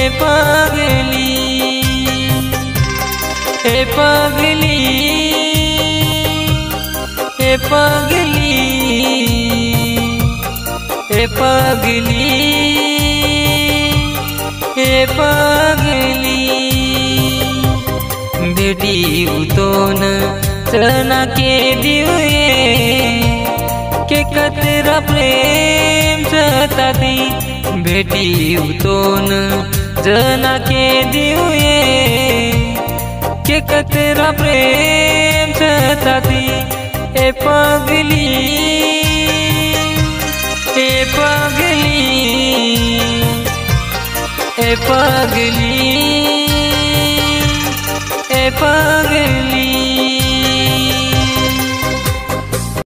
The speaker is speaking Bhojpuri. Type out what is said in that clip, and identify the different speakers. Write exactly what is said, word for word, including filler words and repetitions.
Speaker 1: पगली ए पगली ए पगली ए पगली ए पगली बेटी उतोन चना के दिवे के कतरा प्रेम सताती बेटी उतोन जना के दिवे के कतरा प्रेम सताती ए पगली ए पगली ए पगली ए पगली।